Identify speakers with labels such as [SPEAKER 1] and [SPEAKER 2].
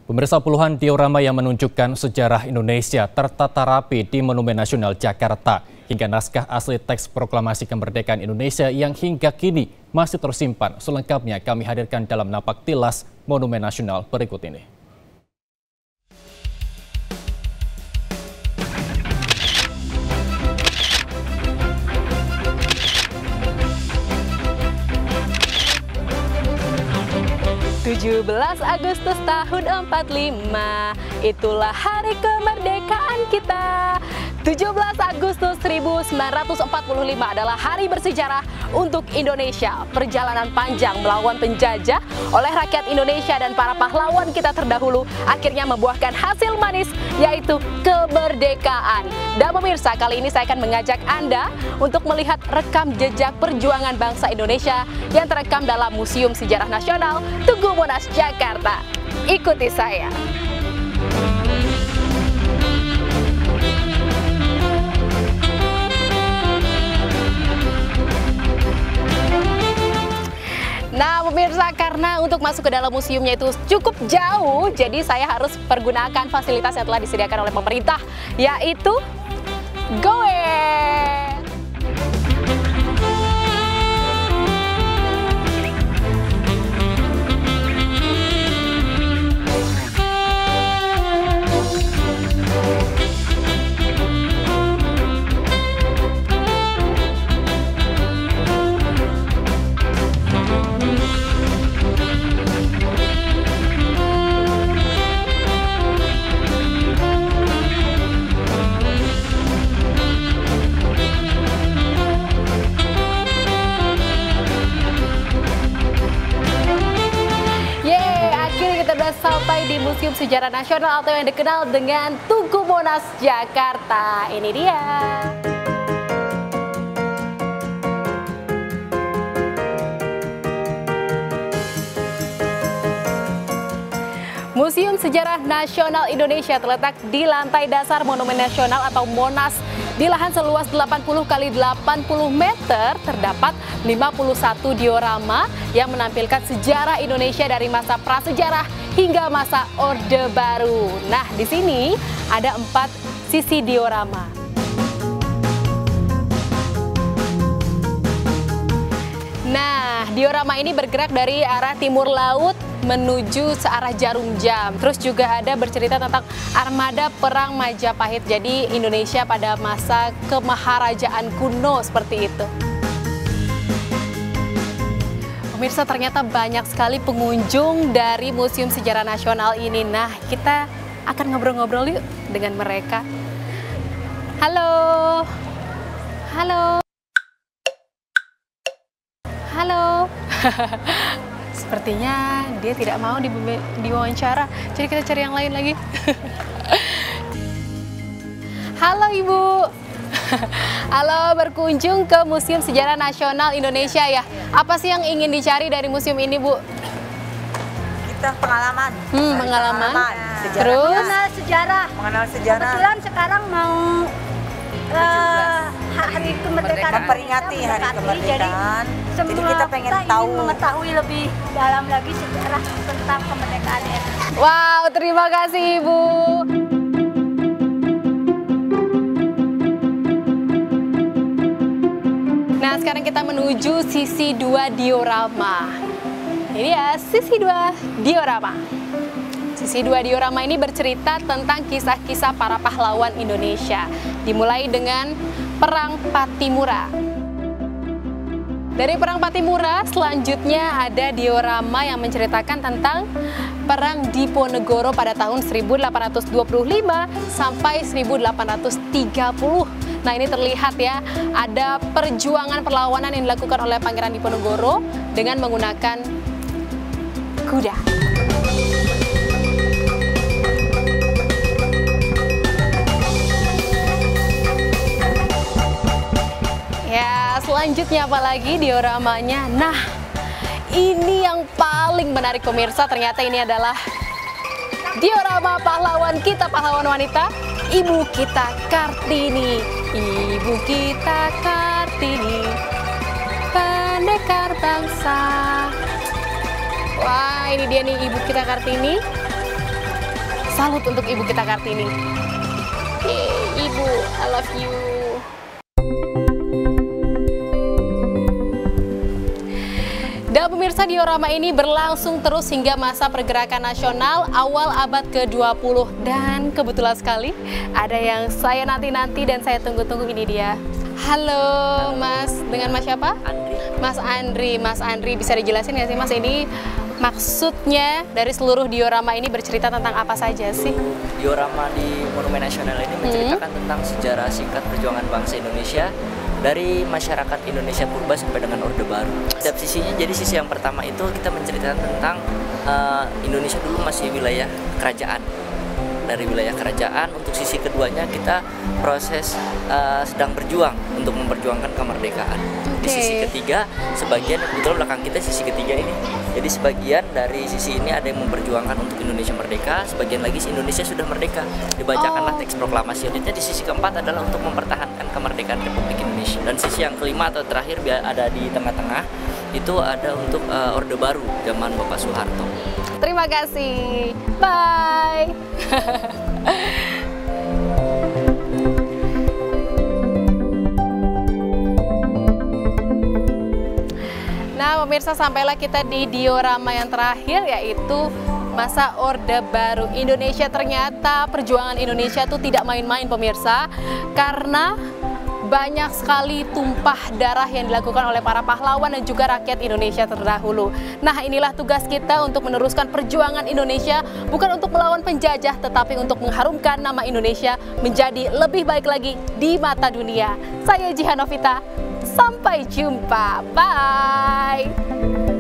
[SPEAKER 1] Pemirsa, puluhan diorama yang menunjukkan sejarah Indonesia tertata rapi di Monumen Nasional Jakarta, hingga naskah asli teks proklamasi kemerdekaan Indonesia yang hingga kini masih tersimpan. Selengkapnya kami hadirkan dalam Napak Tilas Monumen Nasional berikut ini.
[SPEAKER 2] (17 Agustus tahun 45, itulah hari kemerdekaan kita. 17 Agustus 1945 adalah hari bersejarah untuk Indonesia. Perjalanan panjang melawan penjajah oleh rakyat Indonesia dan para pahlawan kita terdahulu akhirnya membuahkan hasil manis, yaitu kemerdekaan. Dan pemirsa, kali ini saya akan mengajak Anda untuk melihat rekam jejak perjuangan bangsa Indonesia yang terekam dalam Museum Sejarah Nasional Tugu Monas, Jakarta. Ikuti saya. Nah pemirsa, karena untuk masuk ke dalam museumnya itu cukup jauh, jadi saya harus pergunakan fasilitas yang telah disediakan oleh pemerintah, yaitu goes. Sampai di Museum Sejarah Nasional atau yang dikenal dengan Tugu Monas, Jakarta. Ini dia. Museum Sejarah Nasional Indonesia terletak di lantai dasar Monumen Nasional atau Monas. Di lahan seluas 80 x 80 meter terdapat 51 diorama yang menampilkan sejarah Indonesia dari masa prasejarah hingga masa Orde Baru. Nah, di sini ada 4 sisi diorama. Nah, diorama ini bergerak dari arah timur laut menuju searah jarum jam. Terus juga ada bercerita tentang armada perang Majapahit. Jadi Indonesia pada masa kemaharajaan kuno seperti itu. Pemirsa, ternyata banyak sekali pengunjung dari Museum Sejarah Nasional ini. Nah, kita akan ngobrol-ngobrol yuk dengan mereka. Halo. Halo. Halo. Sepertinya dia tidak mau diwawancara, jadi kita cari yang lain lagi. Halo Ibu. Halo, berkunjung ke Museum Sejarah Nasional Indonesia ya. Apa sih yang ingin dicari dari museum ini, Bu?
[SPEAKER 3] Kita pengalaman.
[SPEAKER 2] Pengalaman.
[SPEAKER 3] Terus
[SPEAKER 4] mengenal sejarah.
[SPEAKER 3] Mengenal sejarah.
[SPEAKER 4] Kebetulan sekarang mau hari kemerdekaan,
[SPEAKER 3] memperingati hari kemerdekaan. Jadi kita pengen tahu,
[SPEAKER 4] mengetahui lebih dalam lagi sejarah tentang kemerdekaan RI.
[SPEAKER 2] Wow, terima kasih Ibu. Nah, sekarang kita menuju sisi 2 diorama. Ini ya, sisi 2 diorama. Sisi 2 diorama ini bercerita tentang kisah-kisah para pahlawan Indonesia. Dimulai dengan Perang Patimura. Dari Perang Patimura, selanjutnya ada diorama yang menceritakan tentang Perang Diponegoro pada tahun 1825 sampai 1830. Nah, ini terlihat ya, ada perjuangan perlawanan yang dilakukan oleh Pangeran Diponegoro dengan menggunakan kuda. Ya, selanjutnya apa lagi dioramanya? Nah, ini yang paling menarik pemirsa, ternyata ini adalah diorama pahlawan kita, pahlawan wanita, Ibu kita Kartini. Ibu kita Kartini, pendekar bangsa. Wah, ini dia nih Ibu kita Kartini. Salut untuk Ibu kita Kartini. Ibu, I love you. Dan pemirsa, diorama ini berlangsung terus hingga masa pergerakan nasional awal abad ke-20. Dan kebetulan sekali ada yang saya nanti-nanti dan saya tunggu-tunggu, ini dia. Halo Mas, dengan Mas siapa?
[SPEAKER 5] Andri.
[SPEAKER 2] Mas Andri. Mas Andri, bisa dijelasin nggak sih Mas, ini maksudnya dari seluruh diorama ini bercerita tentang apa saja sih?
[SPEAKER 5] Diorama di Monumen Nasional ini menceritakan tentang sejarah singkat perjuangan bangsa Indonesia dari masyarakat Indonesia purba sampai dengan Orde Baru. Setiap sisinya, jadi sisi yang pertama itu kita menceritakan tentang Indonesia dulu masih wilayah kerajaan. Dari wilayah kerajaan, untuk sisi keduanya kita proses sedang berjuang untuk memperjuangkan kemerdekaan. Di sisi ketiga, sebagian kebetulan belakang kita sisi ketiga ini. Jadi sebagian dari sisi ini ada yang memperjuangkan untuk Indonesia merdeka, sebagian lagi Indonesia sudah merdeka. Dibacakanlah teks proklamasi. Selanjutnya di sisi keempat adalah untuk mempertahankan kemerdekaan Republik Indonesia. Dan sisi yang kelima atau terakhir ada di tengah-tengah itu ada untuk Orde Baru zaman Bapak Soeharto.
[SPEAKER 2] Terima kasih. Bye. Nah, pemirsa, sampailah kita di diorama yang terakhir, yaitu masa Orde Baru. Indonesia, ternyata perjuangan Indonesia itu tidak main-main pemirsa, karena banyak sekali tumpah darah yang dilakukan oleh para pahlawan dan juga rakyat Indonesia terdahulu. Nah, inilah tugas kita untuk meneruskan perjuangan Indonesia, bukan untuk melawan penjajah, tetapi untuk mengharumkan nama Indonesia menjadi lebih baik lagi di mata dunia. Saya Jihan Novita, sampai jumpa. Bye!